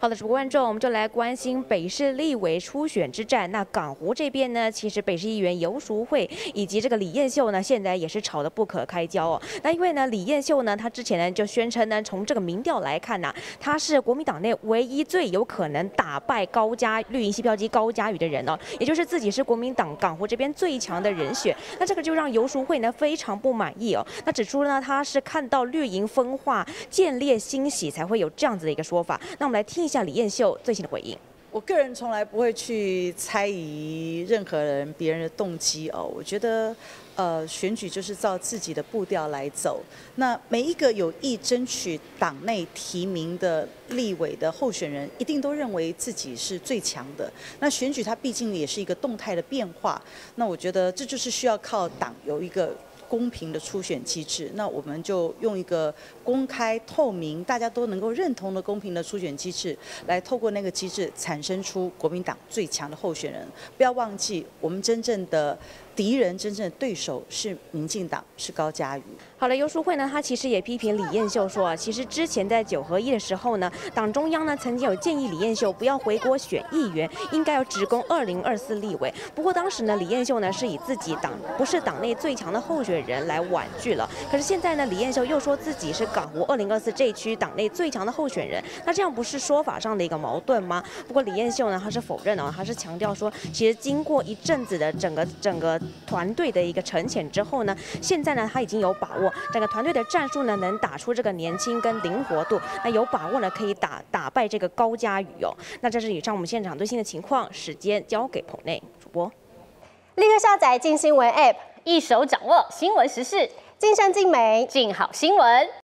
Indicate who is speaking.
Speaker 1: 好的，主播观众，我们就来关心北市立委初选之战。那港湖这边呢，其实北市议员游淑慧以及这个李彦秀呢，现在也是吵得不可开交哦。那因为呢，李彦秀呢，他之前呢就宣称呢，从这个民调来看呢，他是国民党内唯一最有可能打败绿营系票机高嘉瑜的人哦，也就是自己是国民党港湖这边最强的人选。那这个就让游淑慧呢非常不满意哦。那指出呢，他是看到绿营分化、见猎欣喜，才会有这样子的一个说法。那我们来听一下李彦秀最新的回应。
Speaker 2: 我个人从来不会去猜疑任何人、别人的动机哦。我觉得，选举就是照自己的步调来走。那每一个有意争取党内提名的立委的候选人，一定都认为自己是最强的。那选举它毕竟也是一个动态的变化。那我觉得这就是需要靠党有一个公平的初选机制，那我们就用一个公开、透明、大家都能够认同的公平的初选机制，来透过那个机制产生出国民党最强的候选人。不要忘记，我们真正的敌人、真正的对手是民进党，是高嘉瑜。
Speaker 1: 好了，游淑慧呢，他其实也批评李彦秀说啊，其实之前在9合1的时候呢，党中央呢曾经有建议李彦秀不要回国选议员，应该要直攻2024立委。不过当时呢，李彦秀呢是以自己不是党内最强的候选人来婉拒了。可是现在呢，李彦秀又说自己是港湖2024这一区党内最强的候选人，那这样不是说法上的一个矛盾吗？不过李彦秀呢，他是否认哦，他是强调说，其实经过一阵子的整个团队的一个沉潜之后呢，现在呢他已经有把握，整个团队的战术呢能打出这个年轻跟灵活度，那有把握呢可以打败这个高嘉瑜哦。那这是以上我们现场最新的情况，时间交给棚内主播，
Speaker 3: 立刻下载镜新闻 App，
Speaker 4: 一手掌握新闻时事，
Speaker 3: 尽善尽美，
Speaker 4: 尽好新闻。